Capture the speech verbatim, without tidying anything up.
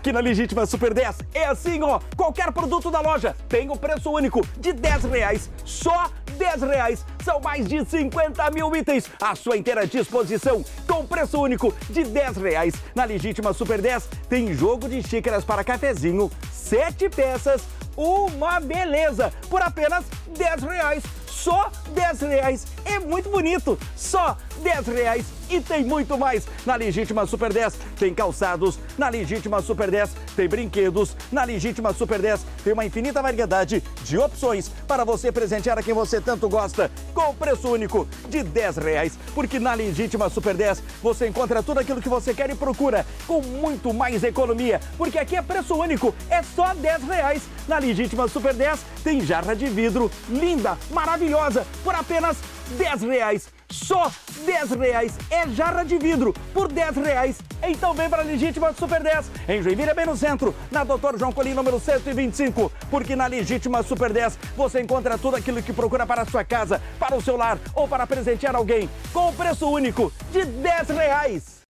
Aqui na Legítima Super dez é assim, ó. Qualquer produto da loja tem o preço único de dez reais. Só dez reais. São mais de cinquenta mil itens à sua inteira disposição. Com preço único de dez reais. Na Legítima Super dez tem jogo de xícaras para cafezinho, sete peças, uma beleza, por apenas dez reais. Só dez reais. É muito bonito. Só dez reais. E tem muito mais. Na Legítima Super dez tem calçados. Na Legítima Super dez tem brinquedos. Na Legítima Super dez tem uma infinita variedade de opções para você presentear a quem você tanto gosta. Com preço único de dez reais. Porque na Legítima Super dez você encontra tudo aquilo que você quer e procura. Com muito mais economia. Porque aqui é preço único. É só dez reais. Na Legítima Super dez tem jarra de vidro linda, maravilhosa, por apenas dez reais. Só dez reais. É jarra de vidro por dez reais. Então vem para a Legítima Super dez. Em Joinville, bem no centro, na doutor João Colim, número cento e vinte e cinco. Porque na Legítima Super dez você encontra tudo aquilo que procura para a sua casa, para o seu lar ou para presentear alguém. Com o preço único de dez reais.